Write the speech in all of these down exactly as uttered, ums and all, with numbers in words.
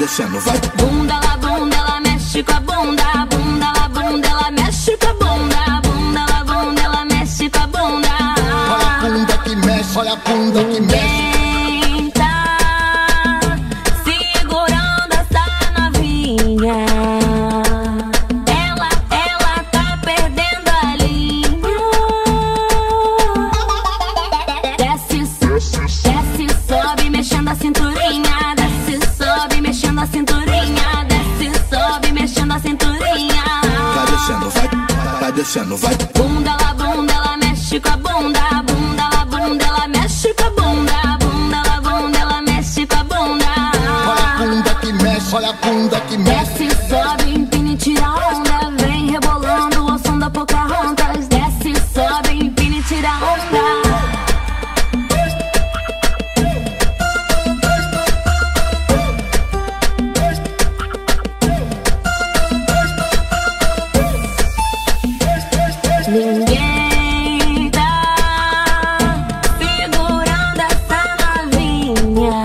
descendo, vai. Bunda lá, bunda, ela mexe com a bunda. Bunda lá, bunda, ela mexe com a bunda. Bunda lá, bunda, ela mexe com a bunda. Olha a bunda que mexe, olha a bunda que mexe. Quem tá segurando essa novinha? Ela, ela tá perdendo a linha. Desce, desce, sobe, mexendo a cinturinha. Desce, sobe, mexendo a cinturinha. Desce, sobe, mexendo a cinturinha. Vai descendo, vai, vai descendo, vai. Bunda lá, bunda, ela mexe com a bunda. Bunda lá, bunda, ela mexe com a bunda. Bunda lá, bunda, ela mexe com a bunda. Olha a bunda que mexe, olha a bunda que mexe. Desce, sobe, empina e tira onda. Vem rebolando o som da Pocahontas. Desce, sobe, empina e tira onda. Ninguém tá segurando essa novinha.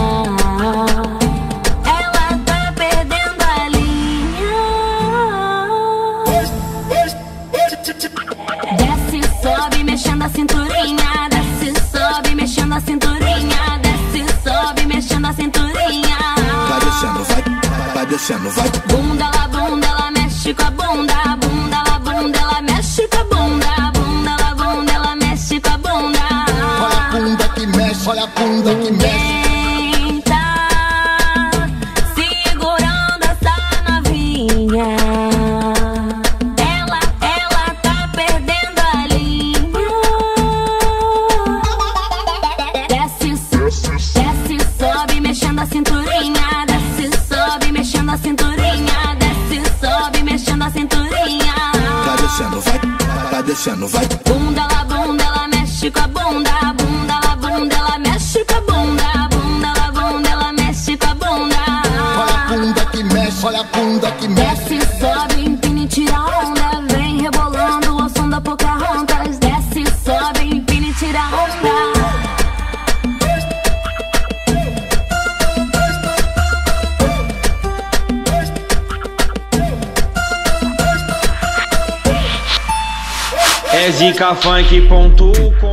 Ela tá perdendo a linha. Desce, sobe, mexendo a cinturinha. Desce, sobe, mexendo a cinturinha. Desce, sobe, mexendo a cinturinha. Vai descendo, vai, vai descendo, vai. Bunda lá, bunda, ela mexe com a bunda. Bunda lá, bunda, ela mexe com a bunda. Bunda lá, bunda, ela mexe com a bunda. Olha a bunda que mexe, olha a bunda que mexe. Quem tá segurando essa novinha? Ela, ela tá perdendo a linha. Desce, desce, sobe, mexendo a cinturinha. Desce, sobe, mexendo a cinturinha. Desce, sobe, mexendo a cinturinha. Vai descendo, vai, vai descendo, vai. Bunda lá, bunda, ela mexe com a bunda. Bunda lá, bunda, ela mexe com a bunda. Bunda lá, bunda, ela mexe com a bunda. Olha a bunda que mexe, olha a bunda que mexe. Desce, sobe, empina e tira onda. Vem rebolando o som da Pocahontas. Desce, sobe, empina e tira onda. É zica funk ponto com.